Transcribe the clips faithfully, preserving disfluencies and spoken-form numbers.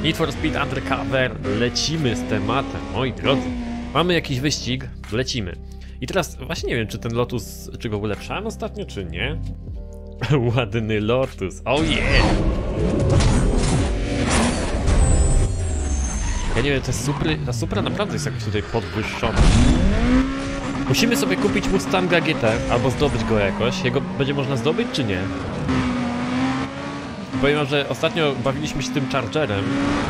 Need for Speed Undercover, lecimy z tematem, moi drodzy. Mamy jakiś wyścig, lecimy. I teraz właśnie nie wiem, czy ten Lotus, czy go ulepszałem ostatnio, czy nie. Ładny Lotus, oh yeah! Ja nie wiem, ta Supra, ta Supra naprawdę jest jakoś tutaj podwyższona. Musimy sobie kupić Mustanga G T, albo zdobyć go jakoś. Jego będzie można zdobyć, czy nie? Powiem, że ostatnio bawiliśmy się tym Chargerem.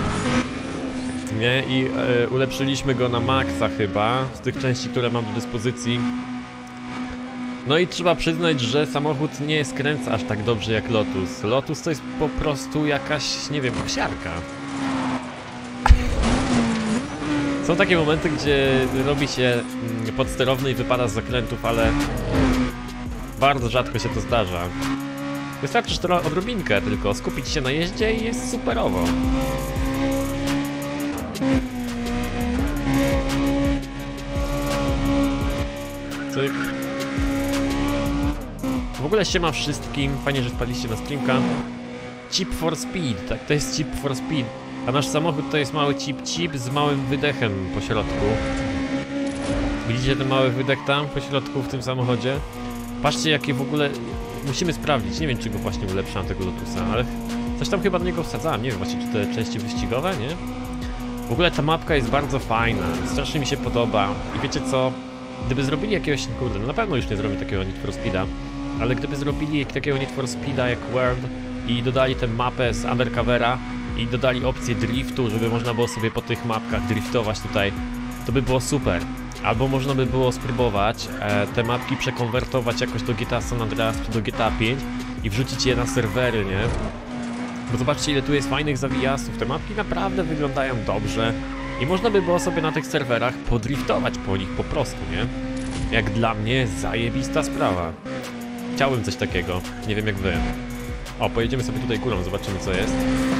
Nie? I e, ulepszyliśmy go na maksa chyba, z tych części, które mam do dyspozycji. No i trzeba przyznać, że samochód nie skręca aż tak dobrze jak Lotus. Lotus to jest po prostu jakaś, nie wiem, kosiarka. Są takie momenty, gdzie robi się podsterowny i wypada z zakrętów, ale bardzo rzadko się to zdarza. Wystarczy że odrobinkę tylko skupić się na jeździe i jest superowo. Cyk. W ogóle siema wszystkim, fajnie, że wpadliście na streamka. Chip for Speed, tak, to jest Chip for Speed. A nasz samochód to jest mały chip-chip z małym wydechem po środku. Widzicie ten mały wydech tam po środku w tym samochodzie? Patrzcie, jakie w ogóle... Musimy sprawdzić, nie wiem, czy go właśnie ulepszam, tego Lotusa, ale coś tam chyba do niego wsadzałem, nie wiem właśnie, czy te części wyścigowe, nie? W ogóle ta mapka jest bardzo fajna, strasznie mi się podoba. I wiecie co? Gdyby zrobili jakiegoś... Kurde, no na pewno już nie zrobią takiego Need for Speeda, ale gdyby zrobili takiego Need for Speeda jak World i dodali tę mapę z Undercovera i dodali opcję driftu, żeby można było sobie po tych mapkach driftować tutaj, to by było super. Albo można by było spróbować e, te mapki przekonwertować jakoś do G T A San Andreas czy do G T A pięć i wrzucić je na serwery, nie? Bo zobaczcie, ile tu jest fajnych zawijasów. Te mapki naprawdę wyglądają dobrze i można by było sobie na tych serwerach podriftować po nich po prostu, nie? Jak dla mnie zajebista sprawa. Chciałbym coś takiego, nie wiem jak wy. O, pojedziemy sobie tutaj górą, zobaczymy co jest.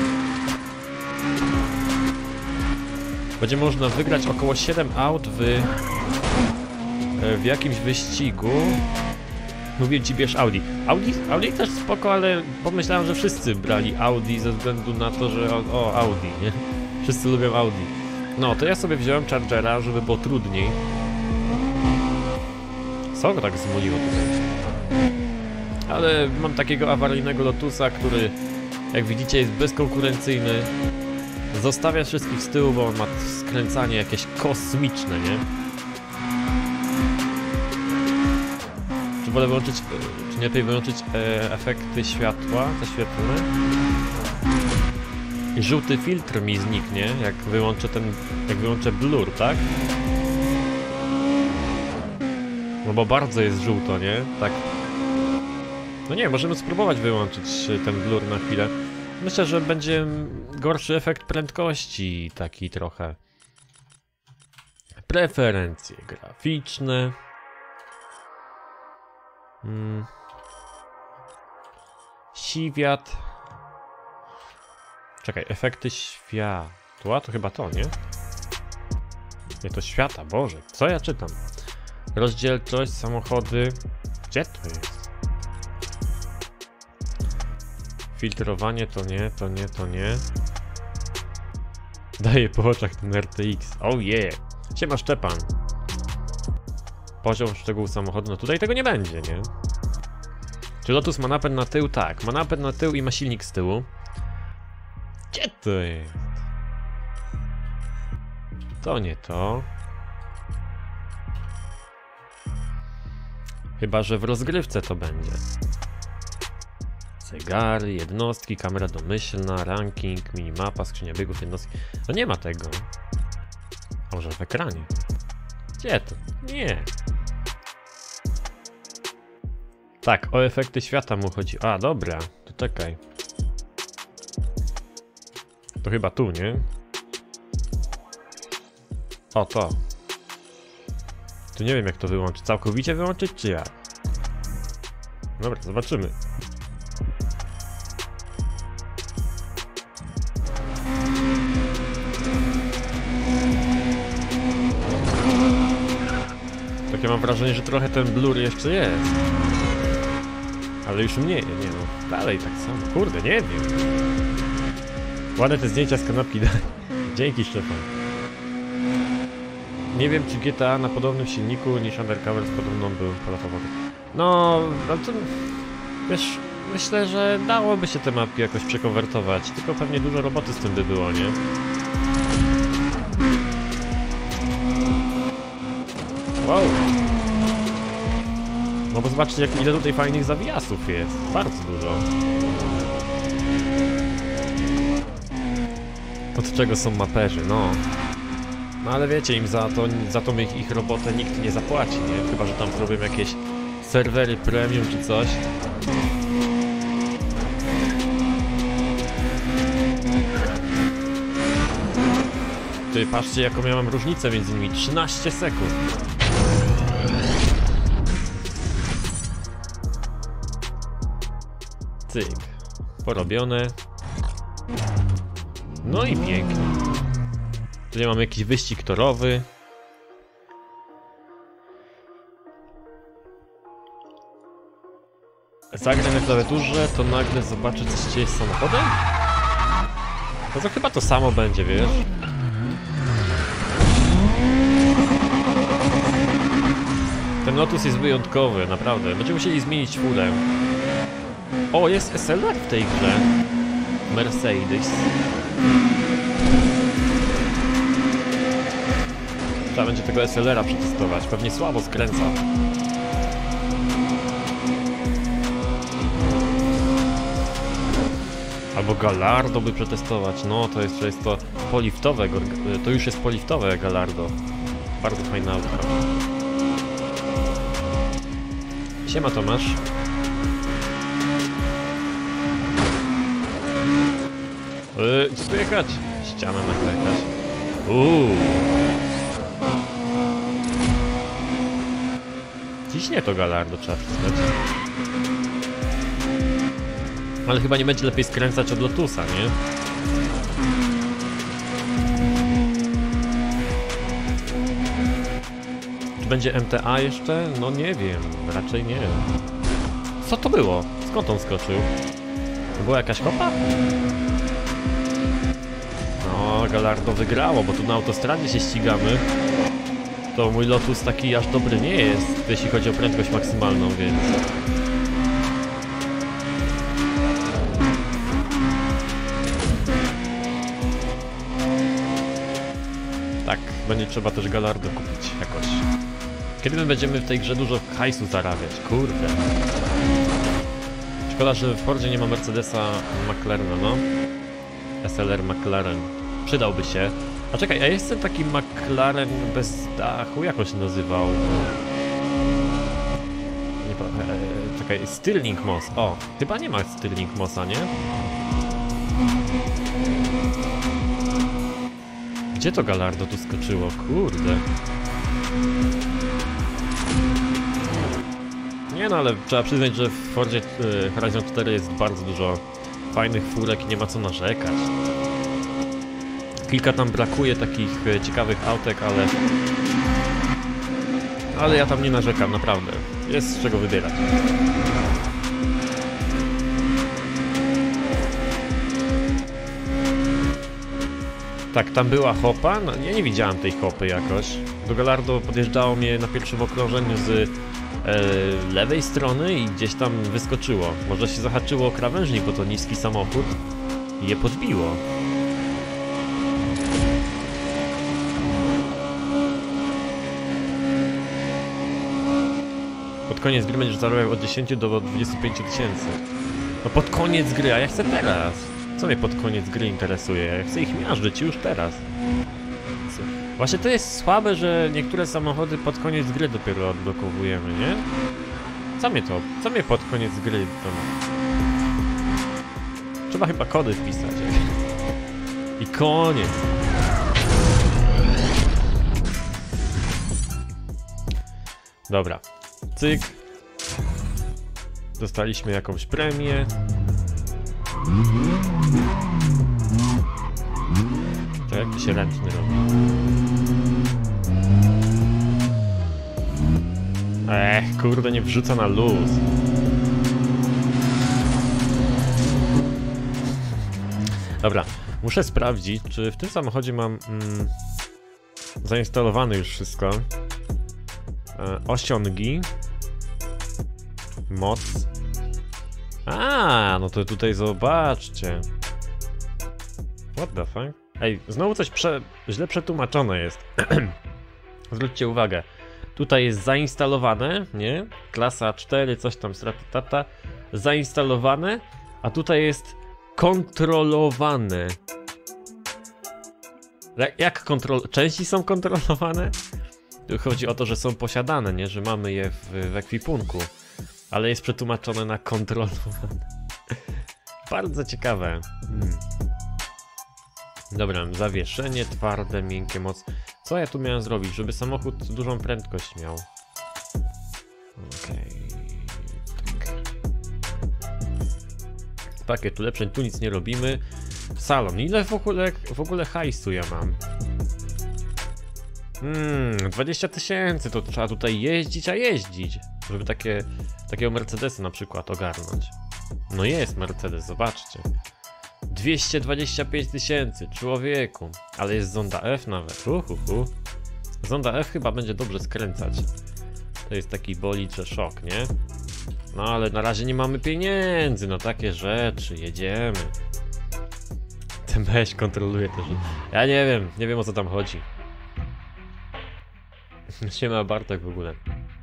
Będzie można wygrać około siedem aut w, w jakimś wyścigu. Mówię ci, bierz Audi. Audi. Audi też spoko, ale pomyślałem, że wszyscy brali Audi ze względu na to, że o, Audi, nie? Wszyscy lubią Audi. No, to ja sobie wziąłem Chargera, żeby było trudniej. Co go tak zmuliło tutaj? Ale mam takiego awaryjnego Lotusa, który, jak widzicie, jest bezkonkurencyjny. Zostawia wszystkich z tyłu, bo on ma skręcanie jakieś kosmiczne, nie? Czy wolę wyłączyć, czy nie lepiej wyłączyć e, efekty światła, te świetlne? I żółty filtr mi zniknie, jak wyłączę ten, jak wyłączę blur, tak? No bo bardzo jest żółto, nie? Tak. No nie, możemy spróbować wyłączyć ten blur na chwilę. Myślę, że będzie gorszy efekt prędkości, taki trochę. Preferencje graficzne. Hmm. Siwiat. Czekaj, efekty światła, to chyba to, nie? Nie, to świata, Boże, co ja czytam? Rozdzielczość, samochody. Gdzie to jest? Filtrowanie to nie, to nie, to nie. Daje po oczach ten R T X. Oh yeah! Siema Szczepan. Poziom szczegółu samochodu. No tutaj tego nie będzie, nie? Czy Lotus ma napęd na tył? Tak, ma napęd na tył i ma silnik z tyłu. Gdzie to jest? To nie to. Chyba że w rozgrywce to będzie. Zegary, jednostki, kamera domyślna, ranking, minimapa, skrzynia biegów, jednostki. No nie ma tego. A może w ekranie? Gdzie to? Nie. Tak, o efekty świata mu chodzi. A, dobra, to czekaj. To chyba tu, nie? O, to. Tu nie wiem jak to wyłączyć. Całkowicie wyłączyć, czy jak? Dobra, zobaczymy. Tak, ja mam wrażenie, że trochę ten blur jeszcze jest. Ale już mniej, nie no. Dalej tak samo. Kurde, nie wiem. Ładne te zdjęcia z kanapki. Dzięki, Szczepan. Nie wiem, czy G T A na podobnym silniku niż Undercover z podobną był polatowaty. No, ale to... Wiesz, myślę, że dałoby się te mapki jakoś przekonwertować, tylko pewnie dużo roboty z tym by było, nie? Wow! No bo zobaczcie, jak ile tutaj fajnych zawijasów jest. Bardzo dużo. Od czego są maperzy, no. No ale wiecie, im za to, za tą ich, ich robotę nikt nie zapłaci, nie? Chyba że tam zrobią jakieś serwery premium czy coś. Ty, patrzcie, jaką ja mam różnicę między nimi. trzynaście sekund. Cyk. Porobione. No i pięknie. Tutaj mamy jakiś wyścig torowy. Zagram na klawiaturze, to nagle zobaczę, co się dzieje z samochodem? No to chyba to samo będzie, wiesz? Ten Lotus jest wyjątkowy, naprawdę. Będziemy musieli zmienić furę. O, jest S L R w tej grze. Mercedes. Trzeba będzie tego S L R-a przetestować. Pewnie słabo skręca. Albo Gallardo by przetestować. No, to jest, to jest to poliftowe. To już jest poliftowe Gallardo. Bardzo fajna auto. Siema, Tomasz. Yy, co tu jechać? Ścianę naklejać. Uuu. Ciśnie to Gallardo, trzeba przyznać. Ale chyba nie będzie lepiej skręcać od Lotusa, nie? Czy będzie M T A jeszcze? No nie wiem, raczej nie. Co to było? Skąd on skoczył? To była jakaś kopa? No, Gallardo wygrało, bo tu na autostradzie się ścigamy. To mój Lotus taki aż dobry nie jest, jeśli chodzi o prędkość maksymalną, więc... Tak, będzie trzeba też Gallardo kupić jakoś. Kiedy my będziemy w tej grze dużo hajsu zarabiać? Kurde. Szkoda, że w Fordzie nie ma Mercedesa McLarena, no. S L R McLaren. Przydałby się. A czekaj, a jest ten taki McLaren bez dachu? Jak on się nazywał? Nie pa... E, czekaj, Stirling Moss. O, chyba nie ma Stirling Mossa, nie? Gdzie to Gallardo tu skoczyło? Kurde. Nie no, ale trzeba przyznać, że w Fordzie Horizon cztery jest bardzo dużo fajnych furek i nie ma co narzekać. Kilka tam brakuje takich ciekawych autek, ale... Ale ja tam nie narzekam, naprawdę. Jest z czego wybierać. Tak, tam była hopa. No, ja nie widziałem tej hopy jakoś. Do Gallardo podjeżdżało mnie na pierwszym okrążeniu z e, lewej strony i gdzieś tam wyskoczyło. Może się zahaczyło o krawężnik, bo to niski samochód i je podbiło. Pod koniec gry będziesz zarabiał od dziesięciu do dwudziestu pięciu tysięcy. No pod koniec gry, a ja chcę teraz. Co mnie pod koniec gry interesuje? Ja chcę ich miażdżyć już teraz. Właśnie to jest słabe, że niektóre samochody pod koniec gry dopiero odblokowujemy, nie? Co mnie to? Co mnie pod koniec gry tam... Trzeba chyba kody wpisać. I koniec. Dobra. Cyk. Dostaliśmy jakąś premię. To jak to się ręcznie robi? Ech, kurde, nie wrzuca na luz. Dobra, Muszę sprawdzić, czy w tym samochodzie mam mm, zainstalowane już wszystko. E, osiągi. Moc. A, no to tutaj zobaczcie. What the fuck? Ej, znowu coś prze... źle przetłumaczone jest. Zwróćcie uwagę. Tutaj jest zainstalowane, nie? Klasa cztery, coś tam, stratata. Zainstalowane, a tutaj jest kontrolowane. Jak kontrol... Części są kontrolowane? Tu chodzi o to, że są posiadane, nie? Że mamy je w, w ekwipunku. Ale jest przetłumaczone na kontrolowane. Bardzo ciekawe. Hmm. Dobra, zawieszenie, twarde, miękkie, moc. Co ja tu miałem zrobić, żeby samochód dużą prędkość miał? Okej. Okay. Tak. Pakiet ulepszeń, tu nic nie robimy. Salon, ile w ogóle, w ogóle hajsu ja mam? Hmm, dwadzieścia tysięcy, to trzeba tutaj jeździć, a jeździć. Żeby takie, takiego Mercedesa na przykład ogarnąć. No jest Mercedes, zobaczcie. dwieście dwadzieścia pięć tysięcy, człowieku. Ale jest Zonda F nawet. Uhuhu. Zonda F chyba będzie dobrze skręcać. To jest taki bolid, że szok, nie? No ale na razie nie mamy pieniędzy, no takie rzeczy, jedziemy. Ten weź kontroluje też. Ja nie wiem, nie wiem o co tam chodzi. Siema Bartek w ogóle.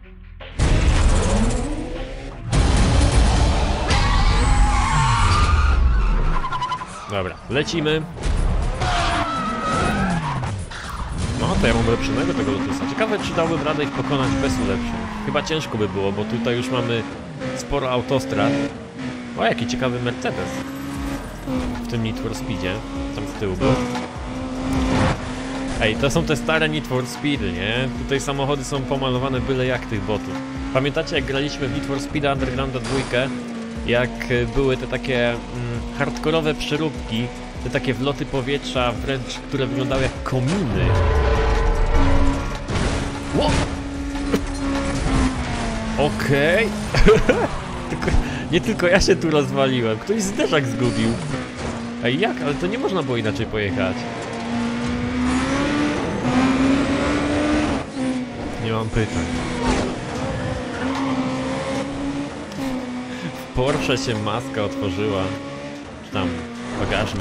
Dobra, lecimy. No to ja mam ulepszonego tego Lotusa. Ciekawe, czy dałbym radę ich pokonać bez ulepszeń. Chyba ciężko by było, bo tutaj już mamy sporo autostrad. O, jaki ciekawy Mercedes. W tym Need for Speedzie. Tam z tyłu był. Ej, to są te stare Need for Speedy, nie? Tutaj samochody są pomalowane byle jak tych botów. Pamiętacie, jak graliśmy w Need for Speed Undergrounda dwa? Jak były te takie mm, hardkorowe przeróbki, te takie wloty powietrza wręcz, które wyglądały jak kominy. Okej. Okay. Nie tylko ja się tu rozwaliłem, ktoś zderzak zgubił. Ej, jak? Ale to nie można było inaczej pojechać. Nie mam pytań. W Porsche się maska otworzyła. Czy tam bagażnik.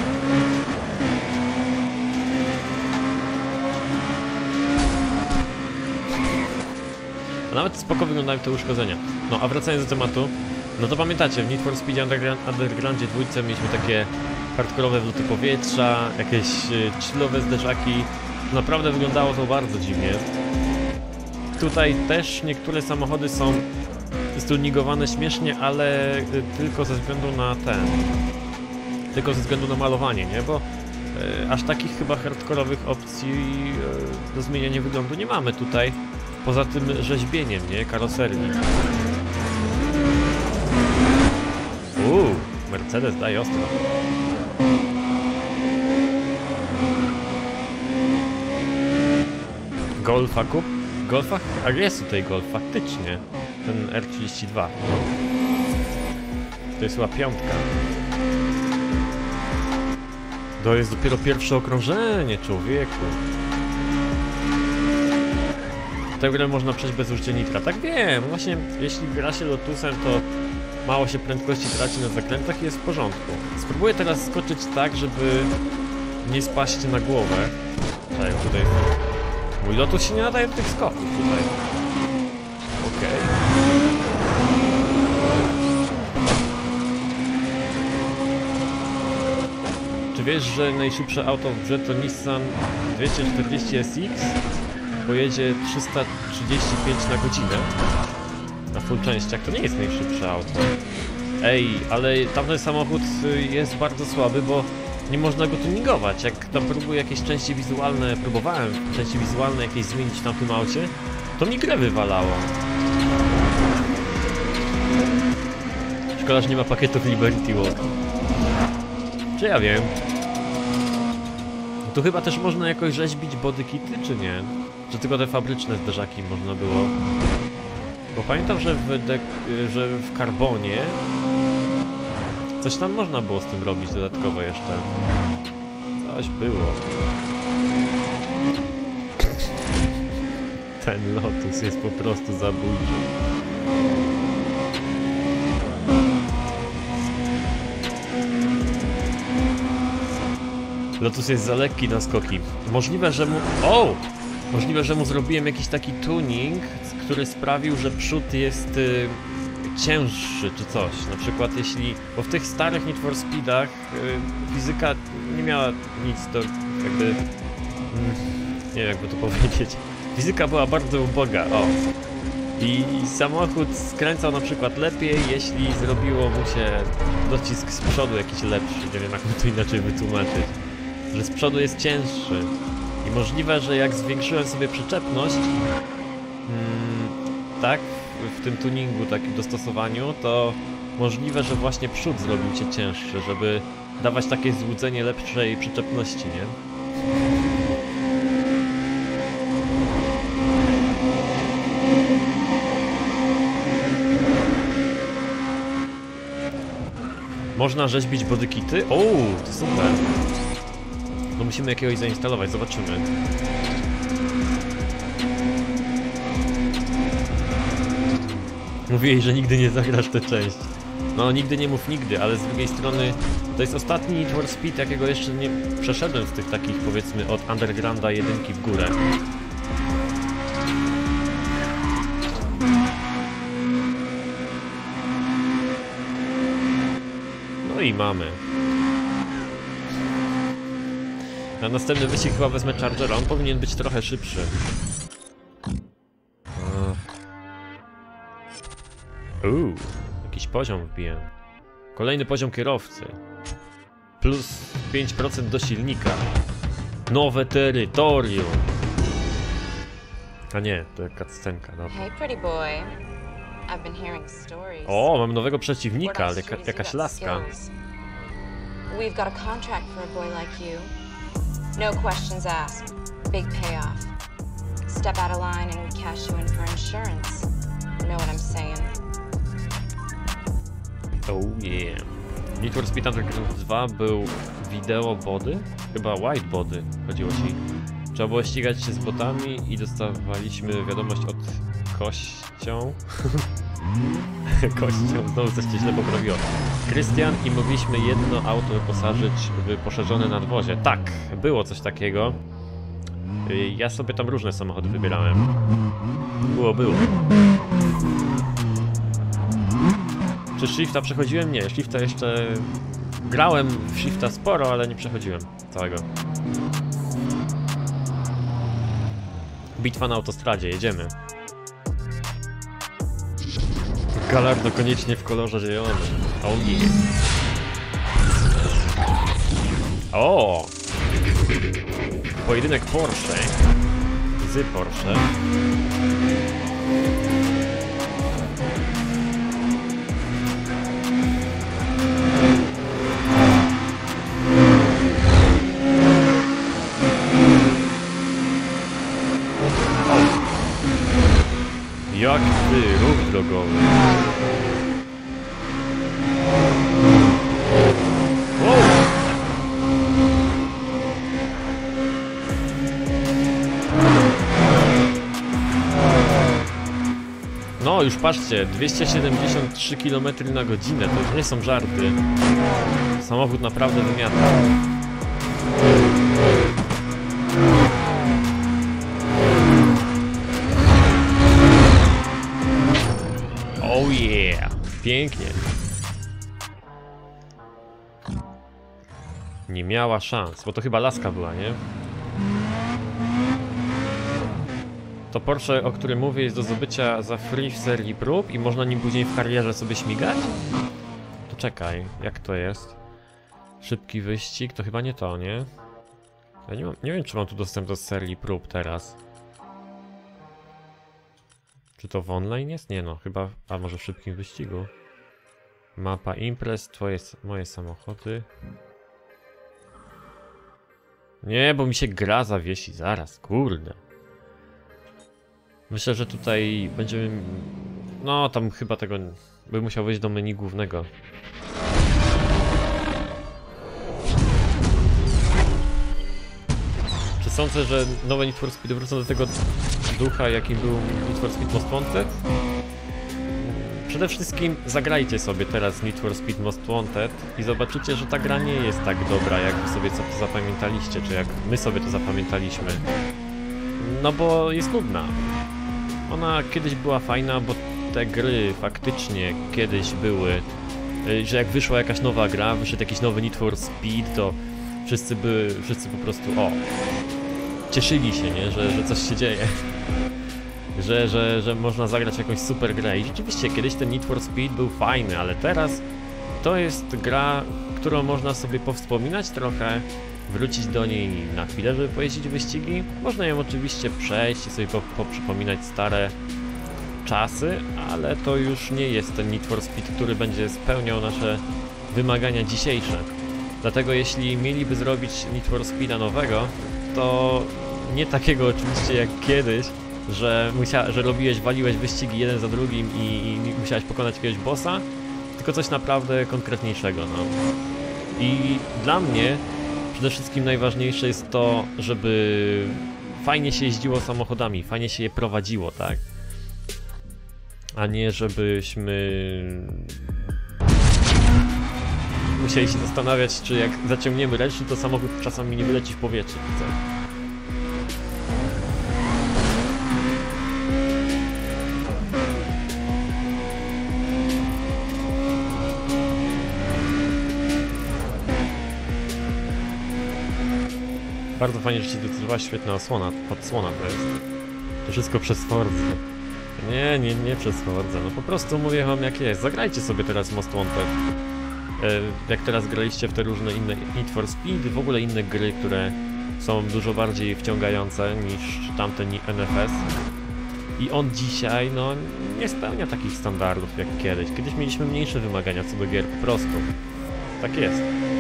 A nawet spoko wyglądają te uszkodzenia. No a wracając do tematu, no to pamiętacie, w Need for Speed Underground, Undergroundzie dwójce mieliśmy takie hardkorowe wloty powietrza, jakieś chillowe zderzaki. Naprawdę wyglądało to bardzo dziwnie. Tutaj też niektóre samochody są stuningowane śmiesznie, ale tylko ze względu na ten... Tylko ze względu na malowanie, nie? Bo e, aż takich chyba hardkorowych opcji e, do zmieniania wyglądu nie mamy tutaj. Poza tym rzeźbieniem, nie? Karoserii. Uuu, Mercedes daje ostro. Golfa kup? Golfa? A jest tutaj Golf, faktycznie. Ten R trzydzieści dwa. To jest chyba piątka. To jest dopiero pierwsze okrążenie, człowieku. Tę grę można przejść bez użycia nitra. Tak wiem, właśnie jeśli gra się Lotusem, to mało się prędkości traci na zakrętach i jest w porządku. Spróbuję teraz skoczyć tak, żeby nie spaść na głowę. Tak, tutaj mój Lotus się nie nadaje do tych skoków tutaj. Okej. Okay. Czy wiesz, że najszybsze auto w grze to Nissan dwieście czterdzieści S X? Pojedzie trzysta trzydzieści pięć na godzinę. Na full częściach to nie jest najszybsze auto. Ej, ale tamten samochód jest bardzo słaby, bo nie można go tuningować. Jak tam próbuję jakieś części wizualne, próbowałem części wizualne jakieś zmienić na tym aucie, to mi grę wywalało. Szkoda, że nie ma pakietów Liberty Walk. Czy ja wiem? Tu chyba też można jakoś rzeźbić bodykity, czy nie? Czy tylko te fabryczne zderzaki można było? Bo pamiętam, że w, że w Carbonie Coś tam można było z tym robić dodatkowo jeszcze. Coś było. Ten Lotus jest po prostu zabójczy. Lotus jest za lekki na skoki. Możliwe, że mu... O! Możliwe, że mu zrobiłem jakiś taki tuning, który sprawił, że przód jest y, cięższy czy coś. Na przykład jeśli... Bo w tych starych Need for Speedach y, fizyka nie miała nic do jakby... Mm, nie wiem jakby to powiedzieć. Fizyka była bardzo uboga, o. I samochód skręcał na przykład lepiej, jeśli zrobiło mu się docisk z przodu jakiś lepszy. Nie wiem jak to inaczej wytłumaczyć. Że z przodu jest cięższy. I możliwe, że jak zwiększyłem sobie przyczepność, hmm, tak, w, w tym tuningu, takim dostosowaniu, to możliwe, że właśnie przód zrobił się cięższy, żeby dawać takie złudzenie lepszej przyczepności, nie? Można rzeźbić bodykity? O, to super. No musimy jakiegoś zainstalować, zobaczymy. Mówiłeś, że nigdy nie zagrasz tę część. No nigdy nie mów nigdy, ale z drugiej strony to jest ostatni Need for Speed, jakiego jeszcze nie przeszedłem z tych takich, powiedzmy, od Undergrounda jedynki w górę. No i mamy. Na następny wyścig chyba wezmę Chargera, on powinien być trochę szybszy. Uuu, jakiś poziom wbiłem. Kolejny poziom kierowcy. Plus pięć procent do silnika. Nowe terytorium. A nie, to jaka scenka, dobra. Hey pretty boy. I've been hearing stories. O, mam nowego przeciwnika, ale jaka, jakaś laska. We've got a contract for a boy like you. No questions asked. Big payoff. Step out of line and we cash you in for insurance. Know what I'm saying? Oh yeah. Need for Speed Underground dwa był wideo body? Chyba white body, chodziło ci. Trzeba było ścigać się z botami i dostawaliśmy wiadomość od kością. Kością, znowu coś cię źle poprawiło. Krystian i mogliśmy jedno auto wyposażyć w poszerzone nadwozie. Tak, było coś takiego. Ja sobie tam różne samochody wybierałem. Było, było. Czy Shifta przechodziłem? Nie, Shifta jeszcze... Grałem w Shifta sporo, ale nie przechodziłem całego. Bitwa na autostradzie, jedziemy. Galardo koniecznie w kolorze zielonym. Oh yeah. O! Pojedynek Porsche. Z Porsche. Jak ty, ruch drogowy. Wow. No już patrzcie, dwieście siedemdziesiąt trzy kilometry na godzinę, to już nie są żarty. Samochód naprawdę wymiata. Oh yeah! Pięknie. Nie miała szans, bo to chyba laska była, nie? To Porsche, o którym mówię, jest do zdobycia za free w serii prób i można nim później w karierze sobie śmigać? To czekaj, jak to jest? Szybki wyścig, to chyba nie to, nie? Ja nie, mam, nie wiem, czy mam tu dostęp do serii prób teraz. Czy to w online jest? Nie no, chyba... A może w szybkim wyścigu? Mapa imprez, twoje, moje samochody. Nie, bo mi się gra zawiesi zaraz, kurde. Myślę, że tutaj będziemy... No, tam chyba tego... Bym musiał wejść do menu głównego. Sądzę, że nowe Need for Speed wrócą do tego ducha, jakim był Need for Speed Most Wanted. Przede wszystkim zagrajcie sobie teraz Need for Speed Most Wanted i zobaczycie, że ta gra nie jest tak dobra, jak wy sobie to zapamiętaliście, czy jak my sobie to zapamiętaliśmy. No bo jest nudna. Ona kiedyś była fajna, bo te gry faktycznie kiedyś były, że jak wyszła jakaś nowa gra, wyszedł jakiś nowy Need for Speed, to wszyscy by, wszyscy po prostu, o, cieszyli się, nie, że, że coś się dzieje. Że, że, że można zagrać jakąś super grę. I rzeczywiście kiedyś ten Need for Speed był fajny, ale teraz to jest gra, którą można sobie powspominać trochę, wrócić do niej na chwilę, żeby pojeździć wyścigi. Można ją oczywiście przejść i sobie po, poprzypominać stare czasy, ale to już nie jest ten Need for Speed, który będzie spełniał nasze wymagania dzisiejsze. Dlatego jeśli mieliby zrobić Need for Speeda nowego, to nie takiego oczywiście jak kiedyś, że, musia, że robiłeś, waliłeś wyścigi jeden za drugim i, i musiałeś pokonać jakiegoś bossa, tylko coś naprawdę konkretniejszego, no. I dla mnie przede wszystkim najważniejsze jest to, żeby fajnie się jeździło samochodami, fajnie się je prowadziło, tak? A nie żebyśmy musieli się zastanawiać, czy jak zaciągniemy ręczny, to samochód czasami nie wyleci w powietrze, co? Bardzo fajnie, że się zdecydowałaś, świetna osłona, odsłona to jest. To wszystko przez Forza. Nie, nie, nie przez Forza, no po prostu mówię wam jak jest. Zagrajcie sobie teraz Most Wanted. E, jak teraz graliście w te różne inne Need for Speed, w ogóle inne gry, które są dużo bardziej wciągające niż tamten N F S. I on dzisiaj, no, nie spełnia takich standardów jak kiedyś. Kiedyś mieliśmy mniejsze wymagania co do gier, po prostu. Tak jest.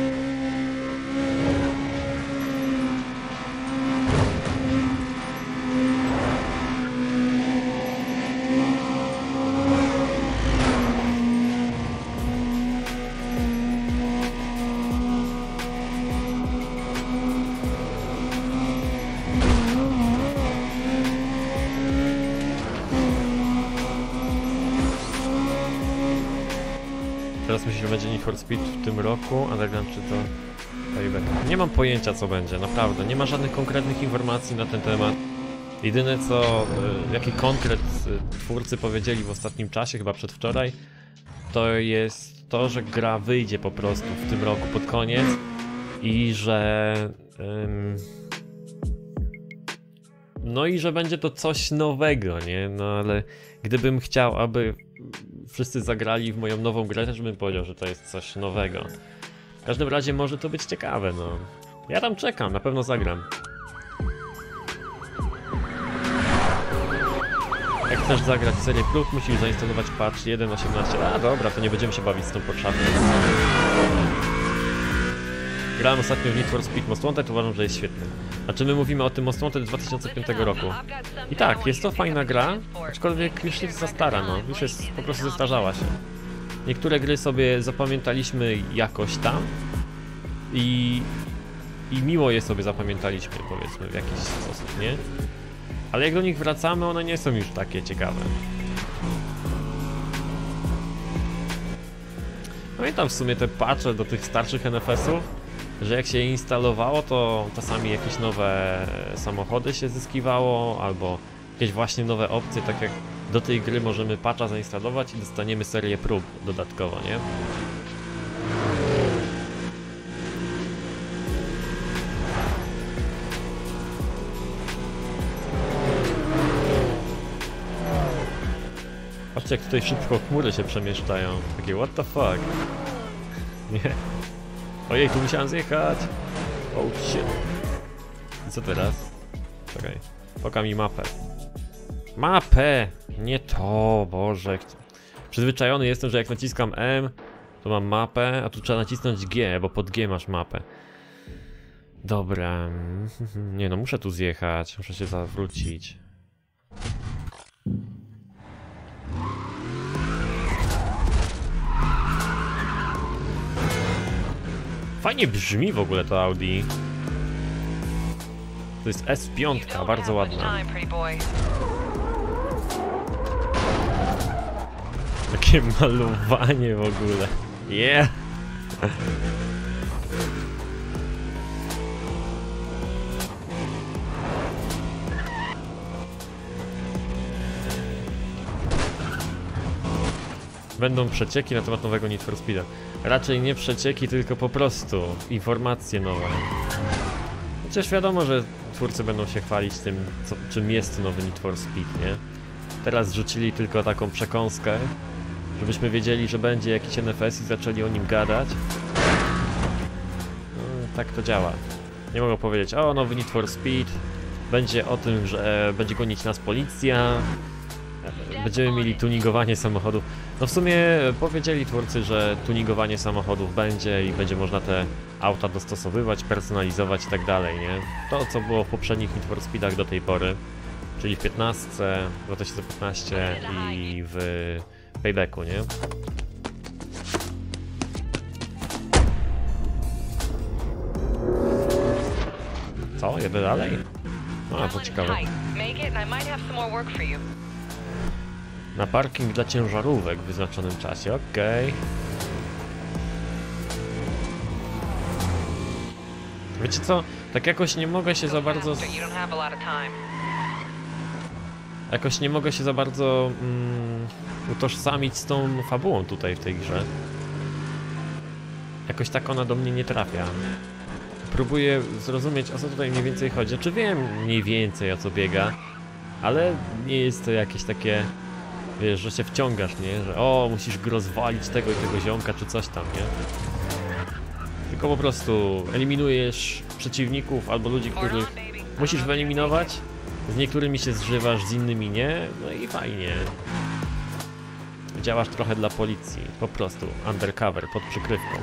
Teraz myślę, że będzie Need for Speed w tym roku, ale wiem, czy to payback. Nie mam pojęcia co będzie, naprawdę. Nie ma żadnych konkretnych informacji na ten temat. Jedyne co, jaki konkret twórcy powiedzieli w ostatnim czasie, chyba przedwczoraj, to jest to, że gra wyjdzie po prostu w tym roku pod koniec i że... Ym, no i że będzie to coś nowego, nie? No ale gdybym chciał, aby wszyscy zagrali w moją nową grę, też bym powiedział, że to jest coś nowego. W każdym razie może to być ciekawe, no. Ja tam czekam, na pewno zagram. Jak chcesz zagrać serię prób, musisz zainstalować patch jeden osiemnaście. A dobra, to nie będziemy się bawić z tą podszafą. Grałem ostatnio w Need for Speed Most Wanted, uważam, że jest świetny. Znaczy my mówimy o tym Most Wanted z dwa tysiące piątego roku. I tak, jest to fajna gra, aczkolwiek już jest za stara, no. Już jest, po prostu zestarzała się. Niektóre gry sobie zapamiętaliśmy jakoś tam i, i miło je sobie zapamiętaliśmy, powiedzmy, w jakiś sposób, nie? Ale jak do nich wracamy, one nie są już takie ciekawe. Pamiętam w sumie te patche do tych starszych N F S-ów, że jak się je instalowało, to czasami jakieś nowe samochody się zyskiwało, albo jakieś właśnie nowe opcje, tak jak do tej gry możemy patcha zainstalować i dostaniemy serię prób dodatkowo, nie? Patrzcie, jak tutaj szybko chmury się przemieszczają. Takie what the fuck? Nie. Ojej, tu musiałem zjechać. Oh shit. I co teraz? Czekaj. Poka mi mapę. Mapę! Nie to, Boże. Przyzwyczajony jestem, że jak naciskam M, to mam mapę, a tu trzeba nacisnąć G, bo pod G masz mapę. Dobra. Nie no, muszę tu zjechać. Muszę się zawrócić. Fajnie brzmi w ogóle to Audi. To jest S pięć, bardzo ładna. Takie malowanie w ogóle. Yeah! Będą przecieki na temat nowego Need for Speeda. Raczej nie przecieki, tylko po prostu informacje nowe. Chociaż wiadomo, że twórcy będą się chwalić tym, co, czym jest nowy Need for Speed, nie? Teraz rzucili tylko taką przekąskę, żebyśmy wiedzieli, że będzie jakiś N F S i zaczęli o nim gadać. No, tak to działa. Nie mogą powiedzieć, o, nowy Need for Speed, będzie o tym, że będzie gonić nas policja, będziemy mieli tuningowanie samochodów. No w sumie powiedzieli twórcy, że tuningowanie samochodów będzie i będzie można te auta dostosowywać, personalizować i tak dalej, nie? To, co było w poprzednich Need for Speedach do tej pory, czyli w piętnastce, dwa tysiące piętnaście i w Paybacku, nie? Co? Jedę dalej? No, to ciekawe. Na parking dla ciężarówek w wyznaczonym czasie, okej. Okay. Wiecie co? Tak jakoś nie mogę się za bardzo... Jakoś nie mogę się za bardzo mm, utożsamić z tą fabułą tutaj w tej grze. Jakoś tak ona do mnie nie trafia. Próbuję zrozumieć, o co tutaj mniej więcej chodzi. Czy wiem mniej więcej, o co biega, ale nie jest to jakieś takie... Wiesz, że się wciągasz, nie? Że o, musisz go rozwalić tego i tego ziomka, czy coś tam, nie? Tylko po prostu eliminujesz przeciwników albo ludzi, których musisz wyeliminować. Z niektórymi się zżywasz, z innymi nie. No i fajnie. Działasz trochę dla policji. Po prostu. Undercover, pod przykrywką.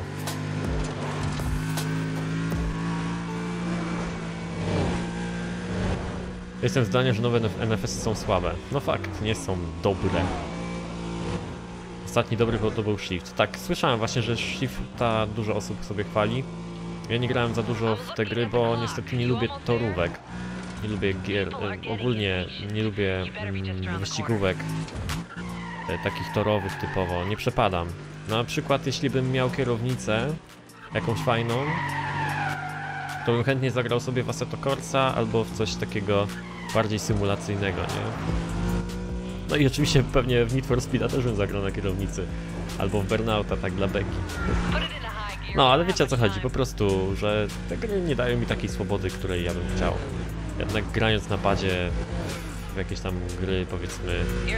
Jestem zdania, że nowe N F S są słabe. No fakt, nie są dobre. Ostatni dobry to był Shift. Tak, słyszałem właśnie, że Shifta dużo osób sobie chwali. Ja nie grałem za dużo w te gry, bo niestety nie lubię torówek. Nie lubię gier, ogólnie nie lubię mm, wyścigówek e, takich torowych typowo, nie przepadam. Na przykład jeśli bym miał kierownicę jakąś fajną, to bym chętnie zagrał sobie w Assetto Corsa albo w coś takiego bardziej symulacyjnego, nie? No i oczywiście pewnie w Need for Speeda też bym zagrał na kierownicy. Albo w Burnouta, tak dla beki. No, ale wiecie o co chodzi, po prostu, że te gry nie dają mi takiej swobody, której ja bym chciał. Jednak grając na padzie w jakieś tam gry, powiedzmy...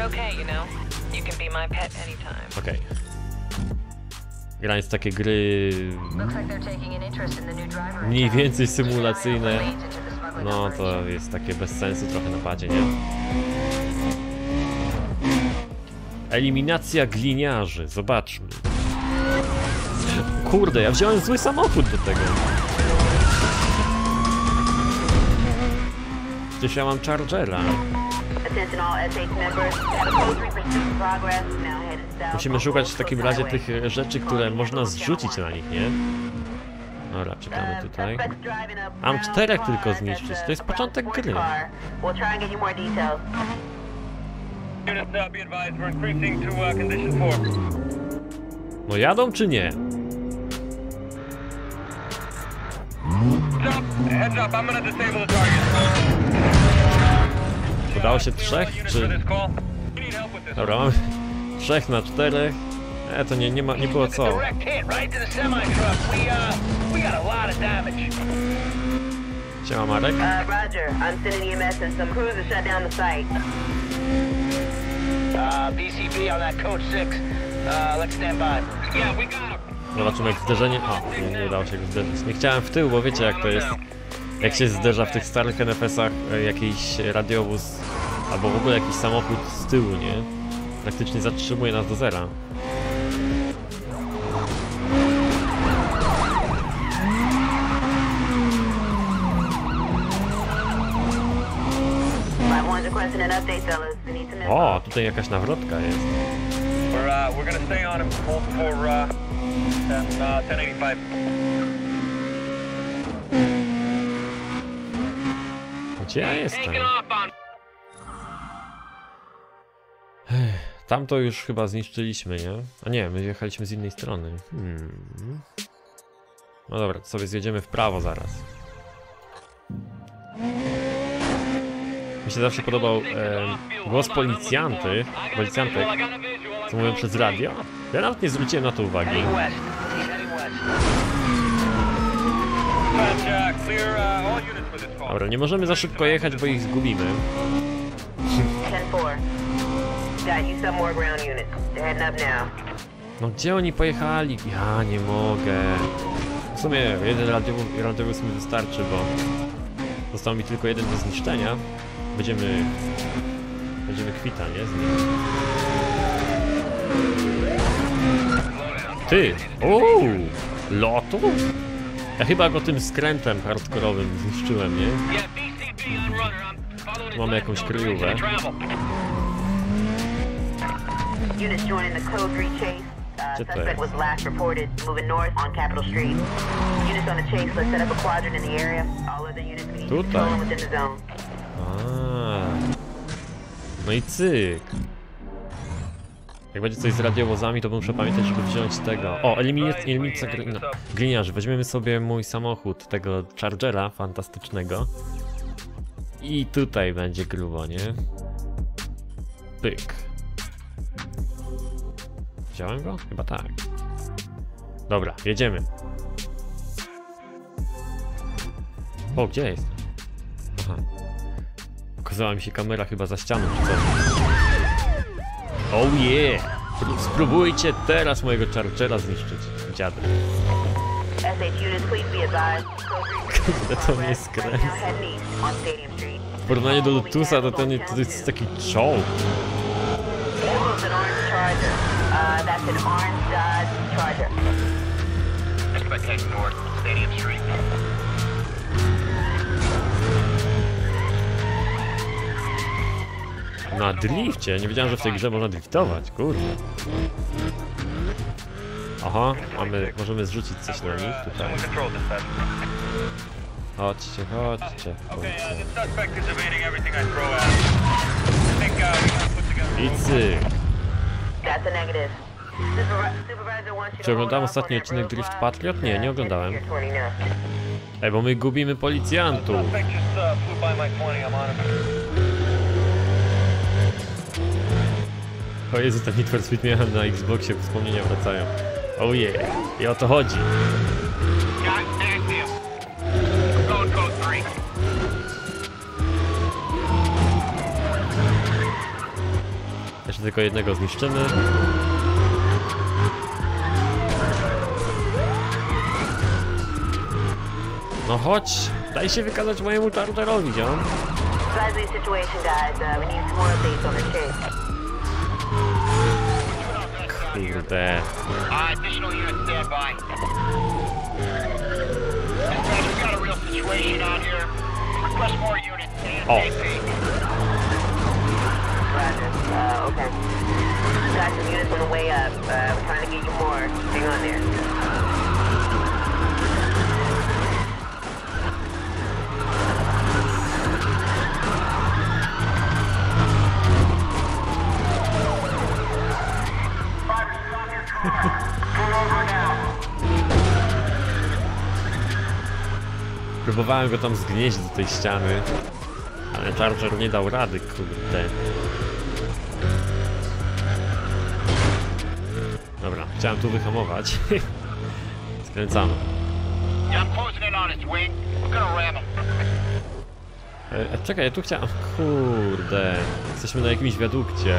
Okej. Okay. Grając takie gry... mniej więcej symulacyjne, no to jest takie bez sensu trochę na padzie, nie? Eliminacja gliniarzy, zobaczmy. Kurde, ja wziąłem zły samochód do tego. Przecież ja mam Chargera. Musimy szukać w takim razie tych rzeczy, które można zrzucić na nich, nie? Dobra, czekamy tutaj. Mam czterech tylko zniszczyć, to jest początek gry. No jadą czy nie? Udało się trzech, czy... Dobra, mamy trzech na czterech. E, to nie, nie, ma, nie było co. Siema Marek. Zobaczymy jak zderzenie... O, nie, nie udało się go zderzyć. Nie chciałem w tył, bo wiecie jak to jest. Jak się zderza w tych starych N F S-ach jakiś radiowóz albo w ogóle jakiś samochód z tyłu, nie? Praktycznie zatrzymuje nas do zera. O, tutaj jakaś nawrotka jest. We're, uh, we're gonna stay on him for, for uh, ten, uh, ten eighty-five. Gdzie ja jestem? Ech, tam to już chyba zniszczyliśmy, nie? A nie, my jechaliśmy z innej strony. Hmm. No dobra, to sobie zjedziemy w prawo zaraz. Mi się zawsze podobał e, głos policjanty, policjantek, co mówią przez radio. Ja nawet nie zwróciłem na to uwagi. Dobra, nie możemy za szybko jechać, bo ich zgubimy. No gdzie oni pojechali? Ja nie mogę. W sumie jeden radiowóz, radiowóz mi wystarczy, bo został mi tylko jeden do zniszczenia. Będziemy... Będziemy kwita, nie? Z nim. Ty! Uuu! Lotu? Ja chyba go tym skrętem hardkorowym zniszczyłem, nie? Mamy jakąś kryjówę. Gdzie to jest? Tutaj. A. No i cyk. Jak będzie coś z radiowozami, to muszę pamiętać, żeby wziąć tego. O, eliminacja gliniarzy. Weźmiemy sobie mój samochód, tego Chargera fantastycznego. I tutaj będzie grubo, nie? Pyk. Wziąłem go? Chyba tak. Dobra, jedziemy. O, gdzie jest? Aha. Pokazała mi się kamera chyba za ścianą, czy co? Oh yeah! Spróbujcie teraz mojego Chargera zniszczyć, dziady. Kurde, to mnie skręca. W porównaniu do Lotusa to ten to jest taki czołg. Na drifcie? Nie wiedziałem, że w tej grze można driftować, kurde. Aha, mamy, możemy zrzucić coś na nich tutaj. Chodźcie, chodźcie. I cyk. Czy oglądałem ostatni odcinek Drift Patriot? Nie, nie oglądałem. Ej, bo my gubimy policjantów. O Jezu, ten Need for Speed miałem na Xboxie, wspomnienia wracają. Oh yeah, i o to chodzi. Jeszcze tylko jednego zniszczymy. No chodź, daj się wykazać mojemu Chargerowi, ziom. Kurde. O! Próbowałem go tam zgnieść do tej ściany, ale Charger nie dał rady, kurde. Dobra, chciałem tu wyhamować. Skręcamy. E, czekaj, ja tu chciałem... Kurde, jesteśmy na jakimś wiadukcie.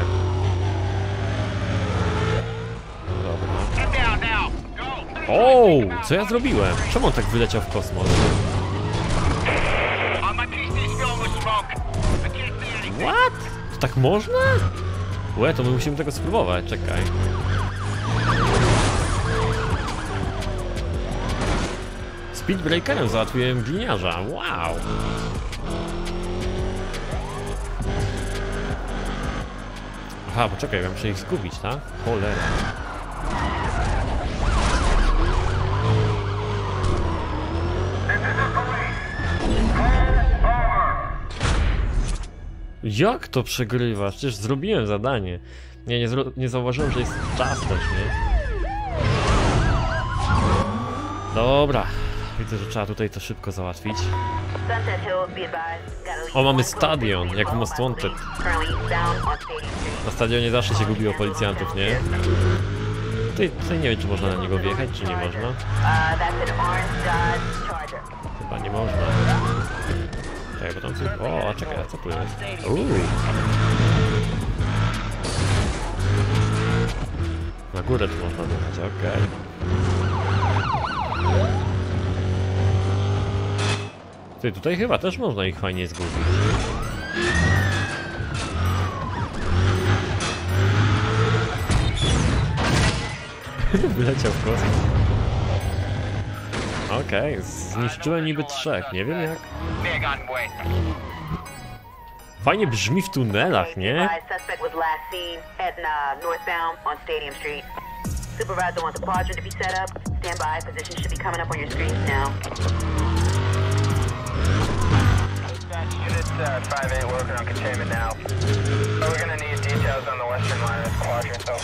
Dobra. O, co ja zrobiłem? Czemu on tak wyleciał w kosmos? What? To tak można? Łe, to my musimy tego spróbować, czekaj. Speedbreakerem załatwiłem gliniarza, wow! Aha, poczekaj, ja muszę ich zgubić, tak? Cholera. Jak to przegrywasz? Przecież zrobiłem zadanie. Nie, nie, zro- nie zauważyłem, że jest czas też, nie? Dobra. Widzę, że trzeba tutaj to szybko załatwić. O, mamy stadion, jak w Most Wanted. Na stadionie zawsze się gubiło policjantów, nie? Tutaj, tutaj nie wiem, czy można na niego wjechać, czy nie można. Chyba nie można. Czekaj, bo tam coś... O, czekaj, a co tu jest? Uuu. Na górę tu można wjechać, okej. Ty, tutaj chyba też można ich fajnie zgubić. Wyleciał w kosmos. Okej, okay, zniszczyłem niby trzech, nie wiem jak. Fajnie brzmi w tunelach, nie? Supervisor wants a quadrant to be set up. Stand by. Position should be coming up on your screens now. Unit uh, five eight working on containment now. We're gonna need details on the western line of this quadrant, though.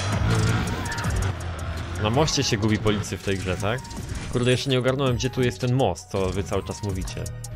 Na moście się gubi policja w tej grze, tak? Kurde, jeszcze nie ogarnąłem, gdzie tu jest ten most, co wy cały czas mówicie.